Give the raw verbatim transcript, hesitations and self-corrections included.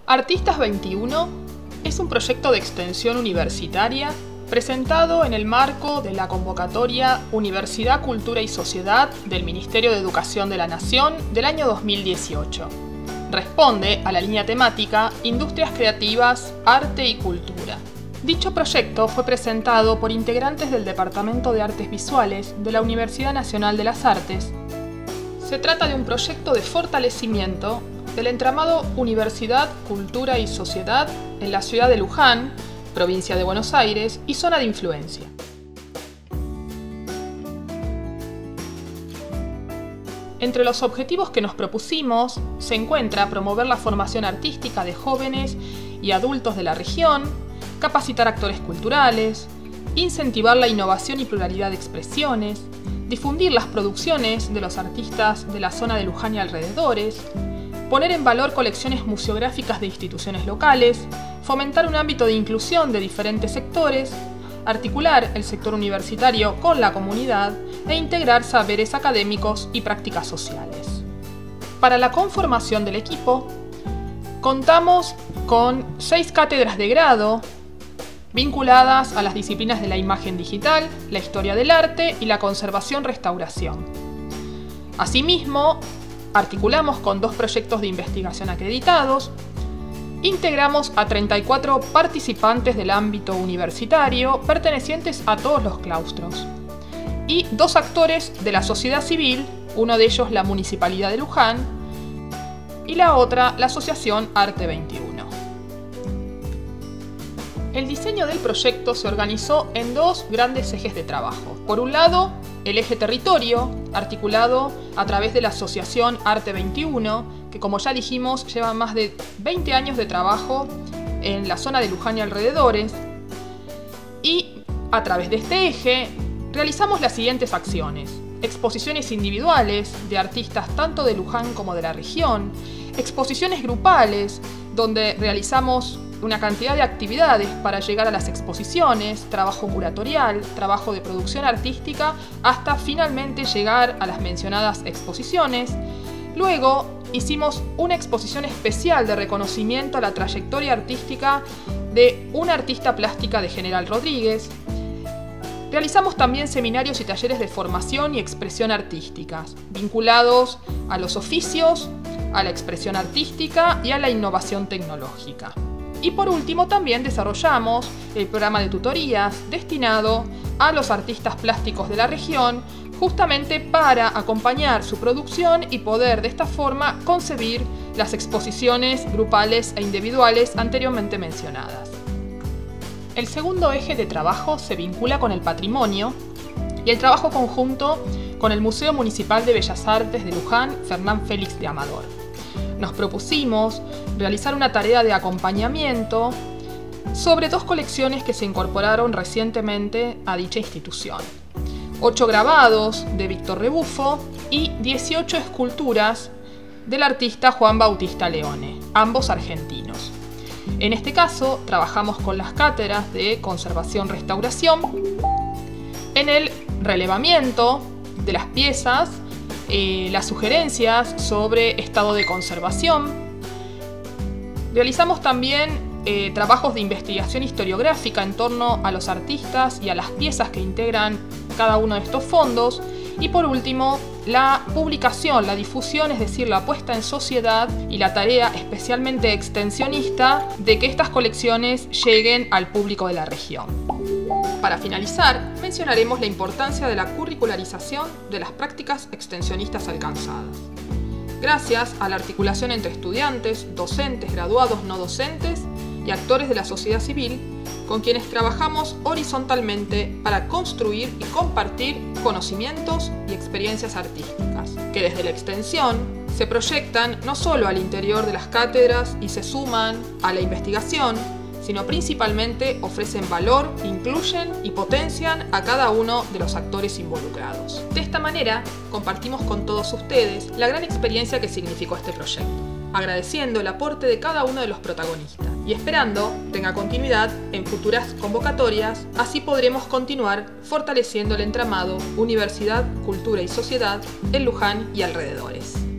Artistas veintiuno es un proyecto de extensión universitaria presentado en el marco de la convocatoria Universidad, Cultura y Sociedad del Ministerio de Educación de la Nación del año dos mil dieciocho. Responde a la línea temática Industrias Creativas, Arte y Cultura. Dicho proyecto fue presentado por integrantes del Departamento de Artes Visuales de la Universidad Nacional de las Artes. Se trata de un proyecto de fortalecimiento del entramado Universidad, Cultura y Sociedad en la ciudad de Luján, provincia de Buenos Aires y zona de influencia. Entre los objetivos que nos propusimos se encuentra promover la formación artística de jóvenes y adultos de la región, capacitar actores culturales, incentivar la innovación y pluralidad de expresiones, difundir las producciones de los artistas de la zona de Luján y alrededores, poner en valor colecciones museográficas de instituciones locales, fomentar un ámbito de inclusión de diferentes sectores, articular el sector universitario con la comunidad e integrar saberes académicos y prácticas sociales. Para la conformación del equipo, contamos con seis cátedras de grado vinculadas a las disciplinas de la imagen digital, la historia del arte y la conservación-restauración. Asimismo, articulamos con dos proyectos de investigación acreditados, integramos a treinta y cuatro participantes del ámbito universitario pertenecientes a todos los claustros y dos actores de la sociedad civil, uno de ellos la Municipalidad de Luján y la otra la Asociación Arte veintiuno. El diseño del proyecto se organizó en dos grandes ejes de trabajo. Por un lado, el eje territorio, articulado a través de la Asociación Arte veintiuno, que como ya dijimos lleva más de veinte años de trabajo en la zona de Luján y alrededores. Y a través de este eje realizamos las siguientes acciones: exposiciones individuales de artistas tanto de Luján como de la región, exposiciones grupales donde realizamos una cantidad de actividades para llegar a las exposiciones, trabajo curatorial, trabajo de producción artística, hasta finalmente llegar a las mencionadas exposiciones. Luego hicimos una exposición especial de reconocimiento a la trayectoria artística de una artista plástica de General Rodríguez. Realizamos también seminarios y talleres de formación y expresión artísticas, vinculados a los oficios, a la expresión artística y a la innovación tecnológica. Y por último también desarrollamos el programa de tutorías destinado a los artistas plásticos de la región, justamente para acompañar su producción y poder de esta forma concebir las exposiciones grupales e individuales anteriormente mencionadas. El segundo eje de trabajo se vincula con el patrimonio y el trabajo conjunto con el Museo Municipal de Bellas Artes de Luján, Fernán Félix de Amador. Nos propusimos realizar una tarea de acompañamiento sobre dos colecciones que se incorporaron recientemente a dicha institución. Ocho grabados de Víctor Rebufo y dieciocho esculturas del artista Juan Bautista Leone, ambos argentinos. En este caso, trabajamos con las cátedras de Conservación-Restauración en el relevamiento de las piezas, eh, las sugerencias sobre estado de conservación. Realizamos también eh, trabajos de investigación historiográfica en torno a los artistas y a las piezas que integran cada uno de estos fondos. Y por último, la publicación, la difusión, es decir, la puesta en sociedad y la tarea especialmente extensionista de que estas colecciones lleguen al público de la región. Para finalizar, mencionaremos la importancia de la curricularización de las prácticas extensionistas alcanzadas. Gracias a la articulación entre estudiantes, docentes, graduados no docentes y actores de la sociedad civil, con quienes trabajamos horizontalmente para construir y compartir conocimientos y experiencias artísticas, que desde la extensión se proyectan no solo al interior de las cátedras y se suman a la investigación, sino principalmente ofrecen valor, incluyen y potencian a cada uno de los actores involucrados. De esta manera, compartimos con todos ustedes la gran experiencia que significó este proyecto, agradeciendo el aporte de cada uno de los protagonistas y esperando tenga continuidad en futuras convocatorias, así podremos continuar fortaleciendo el entramado Universidad, Cultura y Sociedad en Luján y alrededores.